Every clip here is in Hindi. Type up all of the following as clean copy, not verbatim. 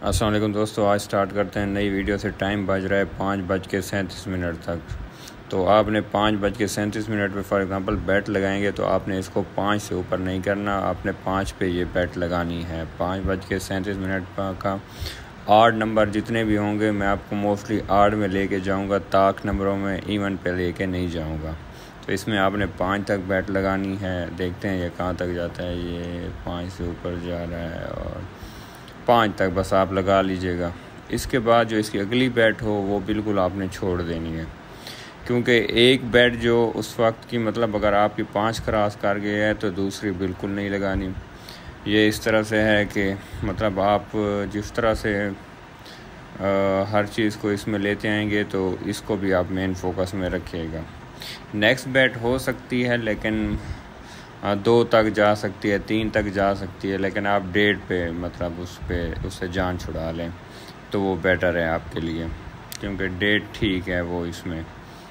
अस्सलाम वालेकुम दोस्तों, आज स्टार्ट करते हैं नई वीडियो से। टाइम बज रहा है 5:37 तक। तो आपने 5:37 पे फॉर एग्ज़ाम्पल बैट लगाएंगे तो आपने इसको 5 से ऊपर नहीं करना, आपने 5 पे ये बैट लगानी है। 5:37 का आड नंबर जितने भी होंगे मैं आपको मोस्टली आड में लेके जाऊंगा, ताक नंबरों में इवन पे लेके नहीं जाऊंगा। तो इसमें आपने 5 तक बैट लगानी है। देखते हैं ये कहाँ तक जाता है। ये 5 से ऊपर जा रहा है और 5 तक बस आप लगा लीजिएगा। इसके बाद जो इसकी अगली बैट हो वो बिल्कुल आपने छोड़ देनी है, क्योंकि एक बैट जो उस वक्त की मतलब अगर आपकी 5 क्रॉस कर गया है तो दूसरी बिल्कुल नहीं लगानी। ये इस तरह से है कि मतलब आप जिस तरह से हर चीज़ को इसमें लेते आएंगे तो इसको भी आप मेन फोकस में रखिएगा। नेक्स्ट बैट हो सकती है लेकिन 2 तक जा सकती है, 3 तक जा सकती है, लेकिन आप 1.5 पे मतलब उससे जान छुड़ा लें तो वो बेटर है आपके लिए, क्योंकि 1.5 ठीक है वो इसमें।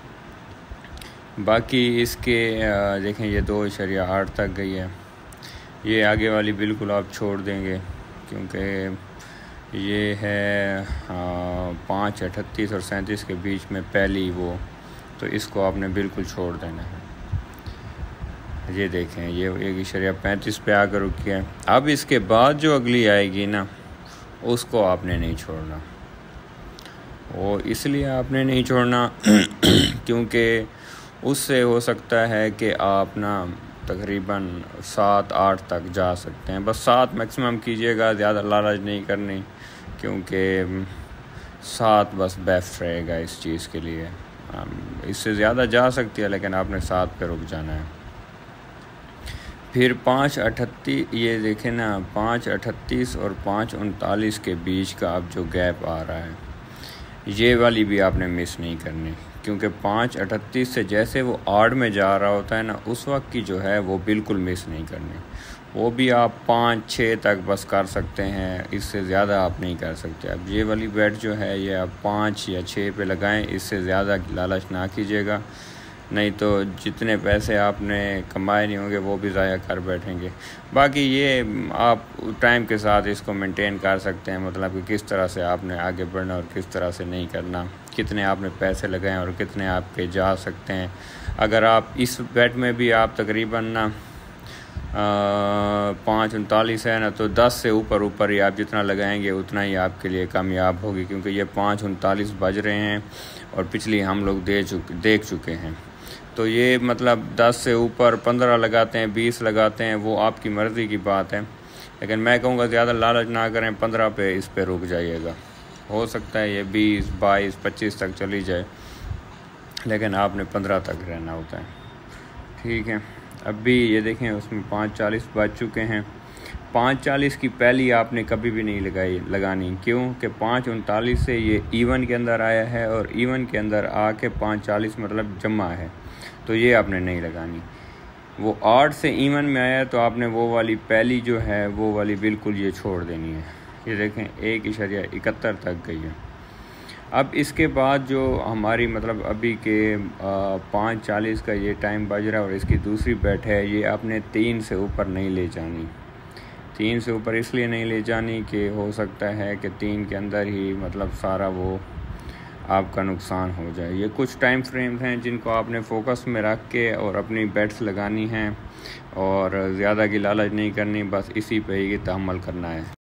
बाकी इसके देखें ये 2.8 तक गई है। ये आगे वाली बिल्कुल आप छोड़ देंगे, क्योंकि ये है 5:38 और 37 के बीच में पहली वो, तो इसको आपने बिल्कुल छोड़ देना है। ये देखें ये 1.35 पे आकर रुकी है। अब इसके बाद जो अगली आएगी ना उसको आपने नहीं छोड़ना। वो इसलिए आपने नहीं छोड़ना क्योंकि उससे हो सकता है कि आप ना तकरीबन 7-8 तक जा सकते हैं। बस 7 मैक्सिमम कीजिएगा, ज़्यादा लालच नहीं करनी, क्योंकि 7 बस बेस्ट रहेगा इस चीज़ के लिए। इससे ज़्यादा जा सकती है लेकिन आपने 7 पे रुक जाना है। फिर 5:38 ये देखें ना, 5:38 और 5:39 के बीच का अब जो गैप आ रहा है ये वाली भी आपने मिस नहीं करनी, क्योंकि 5:38 से जैसे वो आड़ में जा रहा होता है ना उस वक्त की जो है वो बिल्कुल मिस नहीं करनी। वो भी आप 5-6 तक बस कर सकते हैं, इससे ज़्यादा आप नहीं कर सकते। अब ये वाली बैट जो है ये आप 5 या 6 पे लगाएं, इससे ज़्यादा लालच ना कीजिएगा, नहीं तो जितने पैसे आपने कमाए नहीं होंगे वो भी ज़ाया कर बैठेंगे। बाकी ये आप टाइम के साथ इसको मेंटेन कर सकते हैं, मतलब कि किस तरह से आपने आगे बढ़ना और किस तरह से नहीं करना, कितने आपने पैसे लगाए और कितने आपके जा सकते हैं। अगर आप इस बैट में भी आप तकरीबन ना 5:39 है ना, तो 10 से ऊपर ही आप जितना लगाएंगे उतना ही आपके लिए कामयाब होगी, क्योंकि ये 5:39 बज रहे हैं और पिछली हम लोग देख चुके हैं। तो ये मतलब 10 से ऊपर 15 लगाते हैं, 20 लगाते हैं, वो आपकी मर्ज़ी की बात है। लेकिन मैं कहूँगा ज़्यादा लालच ना करें, 15 पे इस पे रुक जाइएगा। हो सकता है ये 20, 22, 25 तक चली जाए, लेकिन आपने 15 तक रहना होता है। ठीक है, अब भी ये देखें उसमें 5:40 बज चुके हैं। 5:40 की पहली आपने कभी भी नहीं लगानी, क्यों कि 5:39 से ये इवन के अंदर आया है और इवन के अंदर आके 5:40 मतलब जमा है, तो ये आपने नहीं लगानी। वो 8 से इवन में आया तो आपने वो वाली पहली जो है वो वाली बिल्कुल ये छोड़ देनी है। ये देखें 1.71 तक गई है। अब इसके बाद जो हमारी मतलब अभी के 5:40 का ये टाइम बज रहा है और इसकी दूसरी बैट है, ये आपने 3 से ऊपर नहीं ले जानी। 3 से ऊपर इसलिए नहीं ले जानी कि हो सकता है कि 3 के अंदर ही मतलब सारा वो आपका नुकसान हो जाए। ये कुछ टाइम फ्रेम्स हैं जिनको आपने फोकस में रख के और अपनी बैट्स लगानी हैं, और ज़्यादा की लालच नहीं करनी, बस इसी पे ही तहम्मुल करना है।